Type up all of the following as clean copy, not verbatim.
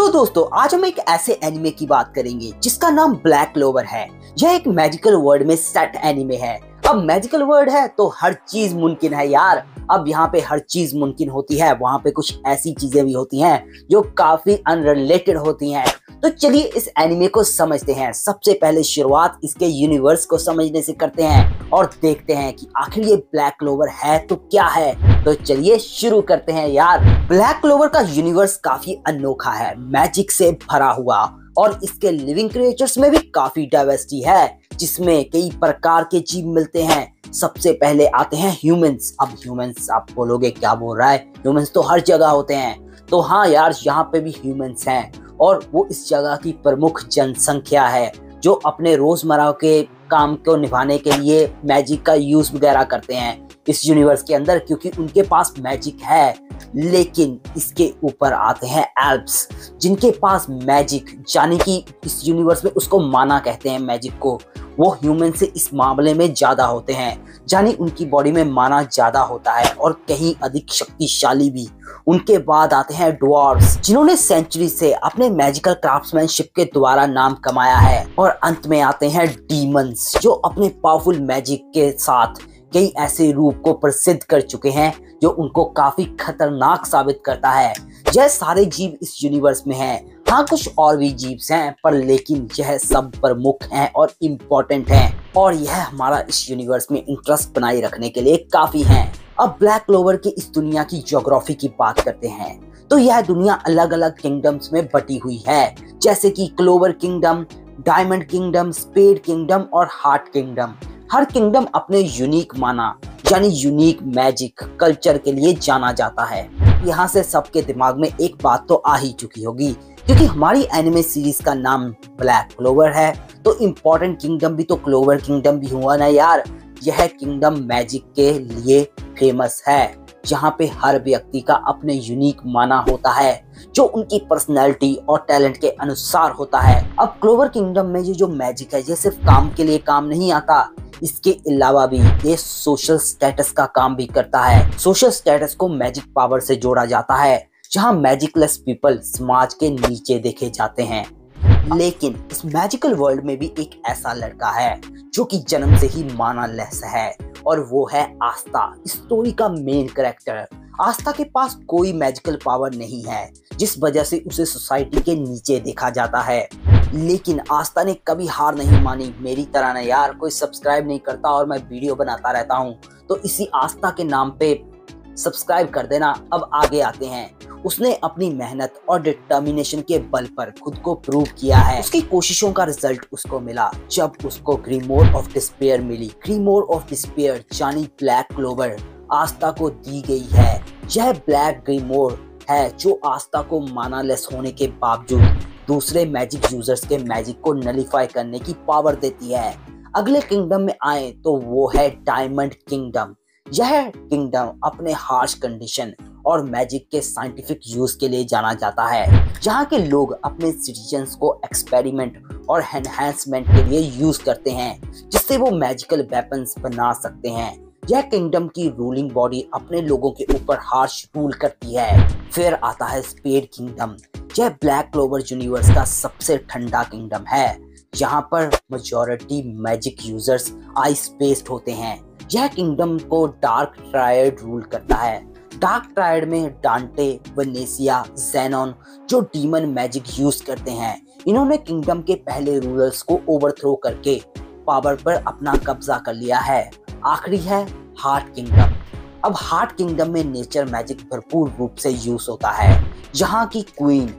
तो दोस्तों आज हम एक ऐसे एनिमे की बात करेंगे जिसका नाम ब्लैक क्लोवर है। यह एक मैजिकल वर्ल्ड में सेट एनिमे है। अब मैजिकल वर्ल्ड है तो हर चीज मुमकिन है यार। अब यहाँ पे हर चीज मुमकिन होती है, वहाँ पे कुछ ऐसी चीजें भी होती हैं जो काफी अनरिलेटेड होती हैं। तो चलिए इस एनिमे को समझते हैं। सबसे पहले शुरुआत इसके यूनिवर्स को समझने से करते हैं और देखते हैं कि आखिर ये ब्लैक क्लोवर है तो क्या है। तो चलिए शुरू करते हैं यार। ब्लैक क्लोवर का यूनिवर्स काफी अनोखा है, मैजिक से भरा हुआ, और इसके लिविंग क्रिएचर्स में भी काफी डाइवर्सिटी है जिसमें कई प्रकार के जीव मिलते हैं। सबसे पहले आते हैं ह्यूमंस। अब ह्यूमंस आप बोलोगे क्या बोल रहा है, ह्यूमंस तो हर जगह होते हैं। तो हाँ यार, यहाँ पे भी ह्यूमंस हैं और वो इस जगह की प्रमुख जनसंख्या है जो अपने रोजमर्रा के काम को निभाने के लिए मैजिक का यूज वगैरह करते हैं इस यूनिवर्स के अंदर, क्योंकि उनके पास मैजिक है। लेकिन इसके ऊपर आते हैं एल्व्स जिनके पास मैजिक, यानी कि इस यूनिवर्स में उसको माना कहते हैं मैजिक को, वो ह्यूमन से इस मामले में ज्यादा होते हैं, यानी उनकी बॉडी में माना ज्यादा होता है और कहीं अधिक शक्तिशाली भी। उनके बाद आते हैं ड्वार्फ्स जिन्होंने सेंचुरी से अपने मैजिकल क्राफ्ट्समैनशिप के द्वारा नाम कमाया है। और अंत में आते हैं डीमंस जो अपने पावरफुल मैजिक के साथ कई ऐसे रूप को प्रसिद्ध कर चुके हैं जो उनको काफी खतरनाक साबित करता है। यह सारे जीव इस यूनिवर्स में हैं। हाँ, कुछ और भी जीव हैं पर लेकिन यह सब प्रमुख हैं और इम्पोर्टेंट हैं, और यह हमारा इस यूनिवर्स में इंटरेस्ट बनाए रखने के लिए काफी हैं। अब ब्लैक क्लोवर की इस दुनिया की ज्योग्राफी की बात करते हैं तो यह दुनिया अलग अलग किंगडम्स में बटी हुई है, जैसे कि Clover Kingdom, Diamond Kingdom, Spade Kingdom और हार्ट किंगडम। हर किंगडम अपने यूनिक माना, यानी यूनिक मैजिक कल्चर के लिए जाना जाता है। यहाँ से सबके दिमाग में एक बात तो आ ही चुकी होगी, क्योंकि हमारी एनिमे सीरीज का नाम ब्लैक क्लोवर है तो इम्पोर्टेंट किंगडम भी तो क्लोवर किंगडम भी हुआ ना यार। यह किंगडम मैजिक के लिए फेमस है, जहाँ पे हर व्यक्ति का अपने यूनिक माना होता है जो उनकी पर्सनैलिटी और टैलेंट के अनुसार होता है। अब क्लोवर किंगडम में ये जो मैजिक है ये सिर्फ काम के लिए काम नहीं आता, इसके अलावा भी ये सोशल स्टेटस का काम भी करता है। सोशल स्टेटस को मैजिक पावर से जोड़ा जाता है, जहाँ मैजिकलेस पीपल समाज के नीचे देखे जाते हैं। लेकिन इस मैजिकल वर्ल्ड में भी एक ऐसा लड़का है जो कि जन्म से ही मानालेस है, और वो है आस्था, स्टोरी का मेन कैरेक्टर। आस्था के पास कोई मैजिकल पावर नहीं है, जिस वजह से उसे सोसाइटी के नीचे देखा जाता है। लेकिन आस्था ने कभी हार नहीं मानी, मेरी तरह ना यार। कोई सब्सक्राइब नहीं करता और मैं वीडियो बनाता रहता हूँ, तो इसी आस्था के नाम पे सब्सक्राइब कर देना। अब आगे आते हैं। उसने अपनी मेहनत और डिटर्मिनेशन के बल पर खुद को प्रूव किया है। उसकी कोशिशों का रिजल्ट उसको मिला जब उसको ग्रीमोर ऑफ डिस्पेयर मिली। ग्रीमोर ऑफ डिस्पेयर यानी ब्लैक क्लोवर आस्था को दी गई है। यह ब्लैक ग्रीमोर है जो आस्था को मानालेस होने के बावजूद दूसरे मैजिक यूजर्स के मैजिक को नलीफाई करने की पावर देती है। अगले किंगडम में आए तो वो है डायमंड किंगडम। यह किंगडम अपने हार्श कंडीशन और मैजिक के साइंटिफिक यूज के लिए जाना जाता है, जहाँ के लोग अपने सिटीजन्स को एक्सपेरिमेंट और एनहांसमेंट के लिए यूज करते हैं, जिससे वो मैजिकल वेपन्स बना सकते हैं। यह किंगडम की रूलिंग बॉडी अपने लोगों के ऊपर हार्श रूल करती है। फिर आता है स्पेड किंगडम। यह ब्लैक क्लोवर यूनिवर्स का सबसे ठंडा किंगडम है, यहाँ पर majority magic users ice based होते हैं। यह किंगडम को डार्क ट्रायड रूल करता है। डार्क ट्रायड में डांटे, वेनेसिया, ज़ेनोन जो डीमन मैजिक यूज करते हैं। इन्होंने किंगडम के पहले रूलर्स को ओवरथ्रो करके पावर पर अपना कब्जा कर लिया है। आखिरी है हार्ट किंगडम। अब हार्ट किंगडम में नेचर मैजिक भरपूर रूप से यूज होता है। यहाँ की क्वीन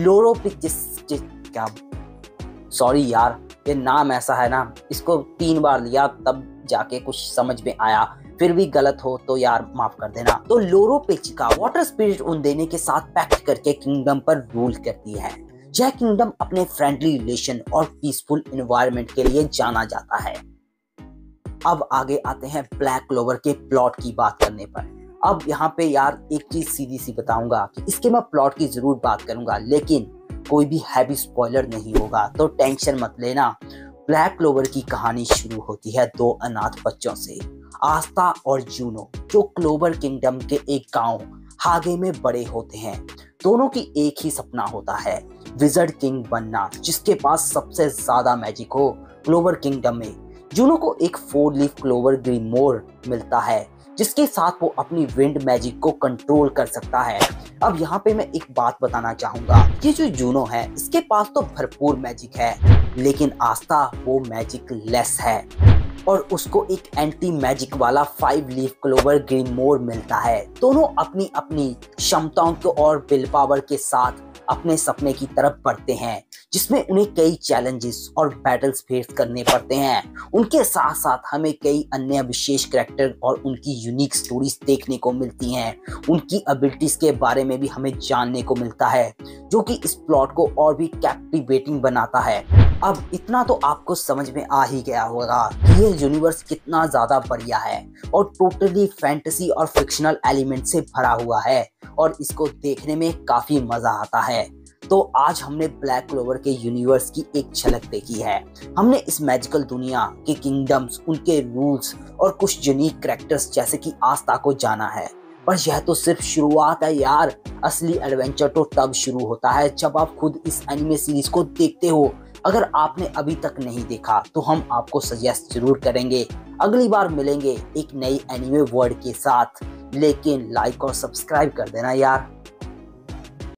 क्या, सॉरी यार ये नाम ऐसा है ना, इसको 3 बार लिया तब जाके कुछ समझ में आया, फिर भी गलत हो तो यार माफ कर देना। तो लोरोपेचिका वाटर स्पिरिट उन देने के साथ पैक्ट करके किंगडम पर रूल करती है। यह किंगडम अपने फ्रेंडली रिलेशन और पीसफुल एनवायरनमेंट के लिए जाना जाता है। अब आगे आते हैं ब्लैक क्लोवर के प्लॉट की बात करने पर। अब यहाँ पे यार एक चीज सीधी सी बताऊंगा कि इसके मैं प्लॉट की जरूर बात करूंगा, लेकिन कोई भी हैवी स्पॉइलर नहीं होगा, तो टेंशन मत लेना। ब्लैक क्लोवर की कहानी शुरू होती है 2 अनाथ बच्चों से, आस्था और जूनो, जो क्लोवर किंगडम के एक गांव हागे में बड़े होते हैं। दोनों की एक ही सपना होता है, विज़र्ड किंग बनना, जिसके पास सबसे ज्यादा मैजिक हो। क्लोवर किंगडम में जूनो को एक 4 लीफ क्लोवर ग्रीमोर मिलता है, जिसके साथ वो अपनी विंड मैजिक को कंट्रोल कर सकता है। अब यहाँ पे मैं एक बात बताना चाहूंगा, ये जो जूनो है इसके पास तो भरपूर मैजिक है, लेकिन आस्था वो मैजिक लेस है और उसको एक एंटी मैजिक वाला 5 लीफ क्लोवर ग्रीमोर मिलता है। दोनों अपनी अपनी क्षमताओं को और विल पावर के साथ अपने सपने की तरफ बढ़ते हैं, जिसमें उन्हें कई चैलेंजेस और बैटल्स फेस करने पड़ते हैं। उनके साथ साथ हमें कई अन्य विशेष कैरेक्टर और उनकी यूनिक स्टोरीज देखने को मिलती हैं। उनकी एबिलिटीज के बारे में भी हमें जानने को मिलता है, जो कि इस प्लॉट को और भी कैप्टिवेटिंग बनाता है। अब इतना तो आपको समझ में आ ही गया होगा कि ये यूनिवर्स कितना ज्यादा बढ़िया है और टोटली फैंटेसी और फिक्शनल एलिमेंट से भरा हुआ है और इसको देखने में काफी मजा आता है। तो आज हमने ब्लैक क्लोवर के यूनिवर्स की एक झलक देखी है। हमने इस मैजिकल दुनिया के किंगडम्स, उनके रूल्स और कुछ यूनिक कैरेक्टर्स जैसे कि आस्था को जाना है। पर यह तो सिर्फ शुरुआत है यार, असली एडवेंचर तो तब शुरू होता है जब आप खुद इस एनिमे सीरीज को देखते हो। अगर आपने अभी तक नहीं देखा तो हम आपको सजेस्ट जरूर करेंगे। अगली बार मिलेंगे एक नई एनिमे वर्ल्ड के साथ, लेकिन लाइक और सब्सक्राइब कर देना यार।